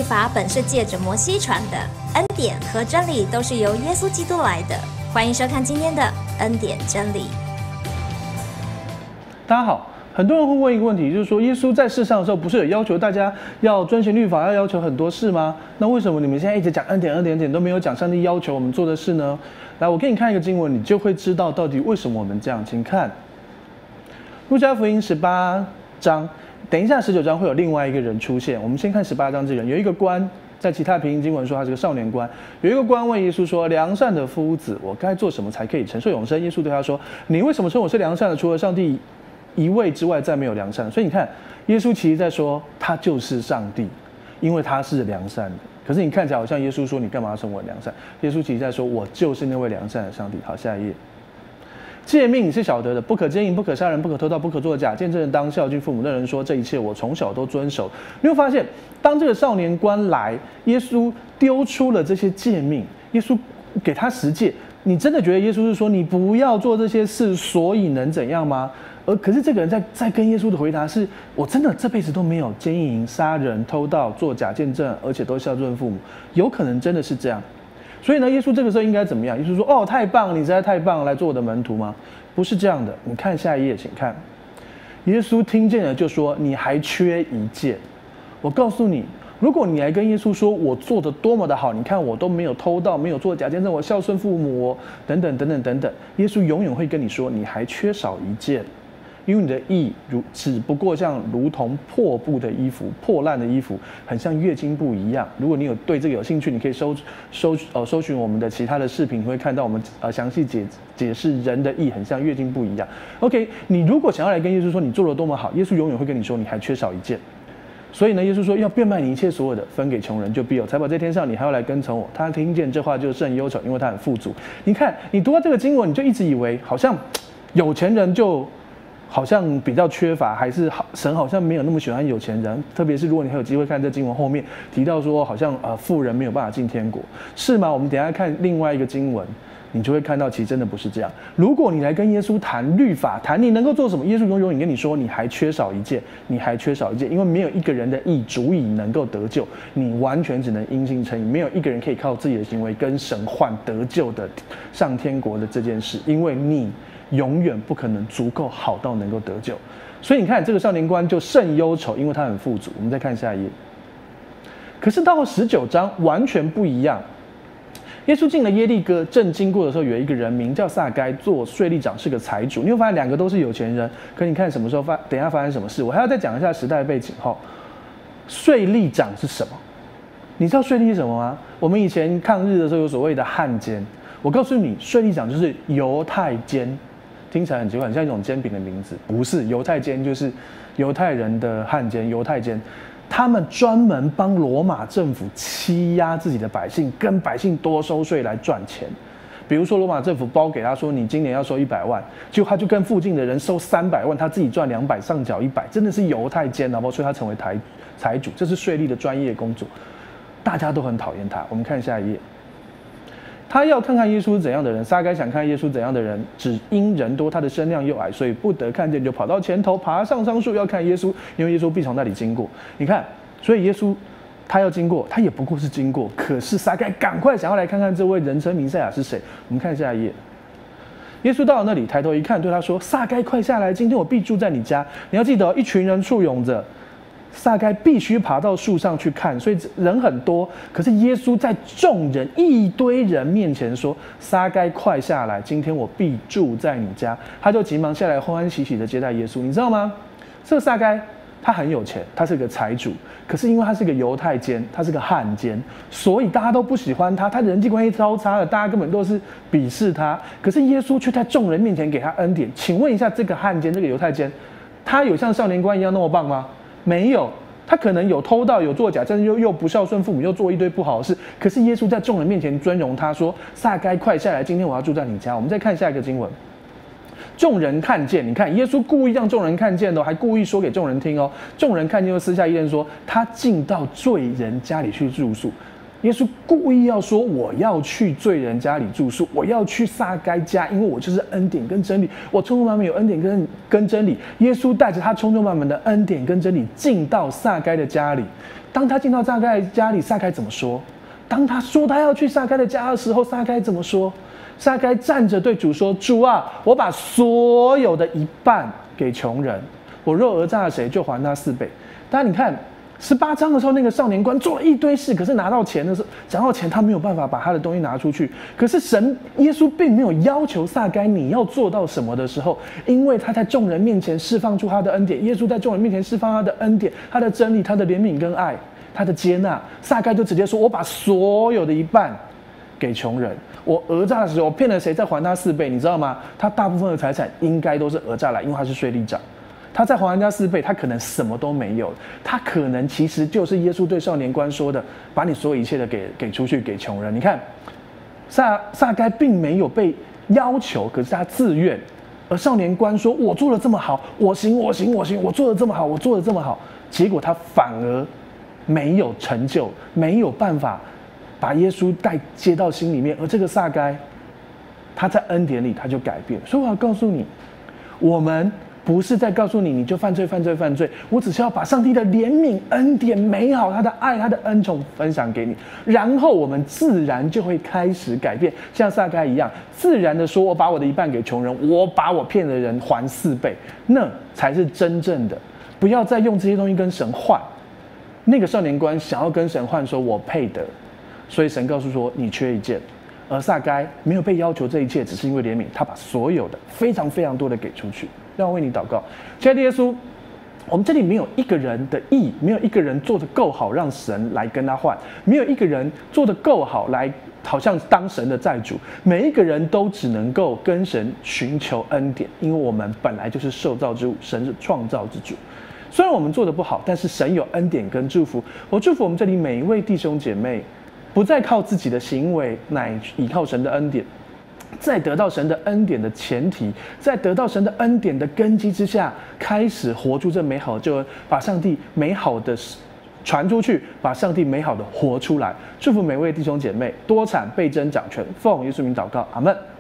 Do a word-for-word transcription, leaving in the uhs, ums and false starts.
法本是借着摩西传的，恩典和真理都是由耶稣基督来的。欢迎收看今天的恩典真理。 大家好，很多人会问一个问题，就是说耶稣在世上的时候，不是有要求大家要遵循律法，要要求很多事吗？那为什么你们现在一直讲恩典、恩典、恩典，都没有讲上帝要求我们做的事呢？来，我给你看一个经文，你就会知道到底为什么我们这样。请看路加福音十八章。等一下，十九章会有另外一个人出现。我们先看十八章这人，有一个官，在其他平行经文说他是个少年官。有一个官问耶稣说：“良善的夫子，我该做什么才可以承受永生？”耶稣对他说：“你为什么称我是良善的？除了上帝一位之外，再没有良善。”所以你看，耶稣其实在说他就是上帝，因为他是良善的。可是你看起来好像耶稣说：“你干嘛要称我良善？”耶稣其实在说：“我就是那位良善的上帝。”好，下一页。诫命你是晓得的，不可奸淫，不可杀人，不可偷盗，不可作假见证人，当孝敬父母。那人说：“这一切我从小都遵守。”你会发现，当这个少年官来，耶稣丢出了这些诫命，耶稣给他十诫。你真的觉得耶稣是说你不要做这些事，所以能怎样吗？而可是这个人在在跟耶稣的回答是：我真的这辈子都没有奸淫、杀人、偷盗、作假见证，而且都孝顺父母。有可能真的是这样。所以呢，耶稣这个时候应该怎么样？耶稣说：“哦，太棒了，你实在太棒了，来做我的门徒吗？”不是这样的。你看下一页，请看，耶稣听见了就说：“你还缺一件。我告诉你，如果你来跟耶稣说我做的多么的好，你看我都没有偷盗，没有做假见证，我孝顺父母，等等等等等等，耶稣永远会跟你说你还缺少一件。”因为你的义如只不过像如同破布的衣服、破烂的衣服，很像月经布一样。如果你有对这个有兴趣，你可以搜搜呃搜寻我们的其他的视频，你会看到我们呃详细解解释人的义很像月经布一样。OK， 你如果想要来跟耶稣说你做得多么好，耶稣永远会跟你说你还缺少一件。所以呢，耶稣说要变卖你一切所有的，分给穷人，就必有财宝在天上。你还要来跟从我。他听见这话就甚忧愁，因为他很富足。你看，你读到这个经文，你就一直以为好像有钱人就好像比较缺乏，还是神好像没有那么喜欢有钱人，特别是如果你还有机会看这经文后面提到说，好像呃富人没有办法进天国，是吗？我们等一下看另外一个经文，你就会看到其实真的不是这样。如果你来跟耶稣谈律法，谈你能够做什么，耶稣永远跟你说你还缺少一件，你还缺少一件，因为没有一个人的义足以能够得救，你完全只能因信称义，没有一个人可以靠自己的行为跟神换得救的上天国的这件事，因为你永远不可能足够好到能够得救。所以你看这个少年官就甚忧愁，因为他很富足。我们再看下一页。可是到了十九章完全不一样。耶稣进了耶利哥，正经过的时候，有一个人名叫撒该，做税吏长，是个财主。你会发现两个都是有钱人，可你看什么时候发，等一下发生什么事。我还要再讲一下时代背景后，税吏长是什么？你知道税吏是什么吗？我们以前抗日的时候有所谓的汉奸，我告诉你，税吏长就是犹太监。听起来很奇怪，很像一种煎饼的名字，不是。犹太监就是犹太人的汉奸，犹太监，他们专门帮罗马政府欺压自己的百姓，跟百姓多收税来赚钱。比如说罗马政府包给他说，你今年要收一百万，结果他就跟附近的人收三百万，他自己赚两百，上缴一百，真的是犹太监，好不好？所以他成为财财主，这是税吏的专业工作，大家都很讨厌他。我们看下一页。他要看看耶稣是怎样的人，撒该想看耶稣怎样的人，只因人多，他的身量又矮，所以不得看见，就跑到前头，爬上桑树要看耶稣，因为耶稣必从那里经过。你看，所以耶稣他要经过，他也不过是经过，可是撒该赶快想要来看看这位人称弥赛亚是谁。我们看下一页。耶稣到了那里，抬头一看，对他说：“撒该，快下来，今天我必住在你家。”你要记得，一群人簇拥着。撒该必须爬到树上去看，所以人很多。可是耶稣在众人一堆人面前说：“撒该，快下来，今天我必住在你家。”他就急忙下来，欢欢喜喜的接待耶稣。你知道吗？这个撒该他很有钱，他是个财主，可是因为他是个犹太监，他是个汉奸，所以大家都不喜欢他，他的人际关系超差的，大家根本都是鄙视他。可是耶稣却在众人面前给他恩典。请问一下，这个汉奸，这个犹太监，他有像少年官一样那么棒吗？没有，他可能有偷盗，有作假，但是又又不孝顺父母，又做一堆不好的事。可是耶稣在众人面前尊荣他，说：“撒该，快下来，今天我要住在你家。”我们再看下一个经文。众人看见，你看耶稣故意让众人看见的，还故意说给众人听哦。众人看见，又私下议论说，他进到罪人家里去住宿。耶稣故意要说，我要去罪人家里住宿，我要去撒该家，因为我就是恩典跟真理，我充充满满有恩典跟跟真理。耶稣带着他充充满满的恩典跟真理进到撒该的家里， 当他进到撒该家里，撒该怎么说？当他说他要去撒该的家的时候，撒该怎么说？撒该站着对主说：“主啊，我把所有的一半给穷人，我若讹诈了谁，就还他四倍。”大家你看，十八章的时候，那个少年官做了一堆事，可是拿到钱的时候，讲到钱，他没有办法把他的东西拿出去。可是神耶稣并没有要求撒该你要做到什么的时候，因为他在众人面前释放出他的恩典，耶稣在众人面前释放他的恩典、他的真理、他的怜悯跟爱、他的接纳，撒该就直接说：“我把所有的一半给穷人。我讹诈的时候，我骗了谁，再还他四倍，你知道吗？他大部分的财产应该都是讹诈来，因为他是税吏长。他再还人家四倍，他可能什么都没有，他可能其实就是耶稣对少年官说的：把你所有一切的给给出去给穷人。你看，撒撒该并没有被要求，可是他自愿。而少年官说：我做的这么好，我行，我行，我行，我做的这么好，我做的这么好，结果他反而没有成就，没有办法把耶稣带接到心里面。而这个撒该，他在恩典里他就改变。所以我要告诉你，我们不是在告诉你你就犯罪犯罪犯罪，我只是要把上帝的怜悯、恩典、美好、他的爱、他的恩宠分享给你，然后我们自然就会开始改变，像撒该一样，自然的说：我把我的一半给穷人，我把我骗的人还四倍，那才是真正的。不要再用这些东西跟神换。那个少年官想要跟神换，说我配得，所以神告诉说你缺一件。而撒该没有被要求这一切，只是因为怜悯，他把所有的非常非常多的给出去。让我为你祷告，亲爱的耶稣，我们这里没有一个人的义，没有一个人做得够好让神来跟他换，没有一个人做得够好来好像当神的债主，每一个人都只能够跟神寻求恩典，因为我们本来就是受造之物，神是创造之主。虽然我们做得不好，但是神有恩典跟祝福。我祝福我们这里每一位弟兄姐妹，不再靠自己的行为，乃依靠神的恩典。在得到神的恩典的前提，在得到神的恩典的根基之下，开始活出这美好的救恩，把上帝美好的传出去，把上帝美好的活出来。祝福每位弟兄姐妹多产倍增长全，奉耶稣名祷告，阿们。